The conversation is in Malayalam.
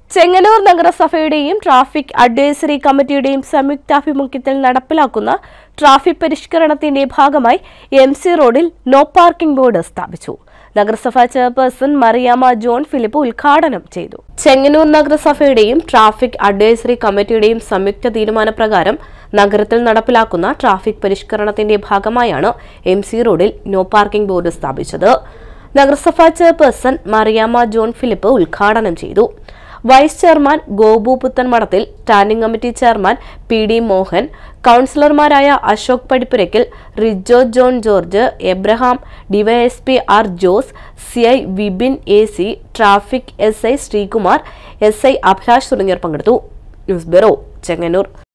ചെങ്ങന്നൂർ നഗരസഭയുടെയും ട്രാഫിക് അഡ്വൈസറി കമ്മിറ്റിയുടെയും സംയുക്താഭിമുഖ്യത്തിൽ നടപ്പിലാക്കുന്ന ട്രാഫിക് പരിഷ്കരണത്തിന്റെ ഭാഗമായി എംസി റോഡിൽ നോ പാർക്കിംഗ് ബോർഡ് സ്ഥാപിച്ചു. നഗരസഭാ ചെയർപേഴ്സൺ മറിയാമ്മ ജോൺ ഫിലിപ്പ് ഉദ്ഘാടനം ചെയ്തു. ചെങ്ങന്നൂർ നഗരസഭയുടെയും ട്രാഫിക് അഡ്വൈസറി കമ്മിറ്റിയുടെയും സംയുക്ത തീരുമാനപ്രകാരം നഗരത്തിൽ നടപ്പിലാക്കുന്ന ട്രാഫിക് പരിഷ്കരണത്തിന്റെ ഭാഗമായാണ് എംസി റോഡിൽ നോ പാർക്കിംഗ് ബോർഡ് സ്ഥാപിച്ചത്. നഗരസഭാ ചെയർപേഴ്സൺ മറിയാമ്മ ജോൺ ഫിലിപ്പ് ഉദ്ഘാടനം ചെയ്തു. Vice chairman Gopu Puthenmadathil, standing committee chairman P D. Mohan, കൌൺസിലർമാരായ Ashok Padippurakkal, Rijo John George, Abraham, DYSP R Jose, CI Vipin A C, traffic SI Sreekumar, SI Abhilash തുടങ്ങിയവർ പങ്കെടുത്തു. News bureau, Chengannur.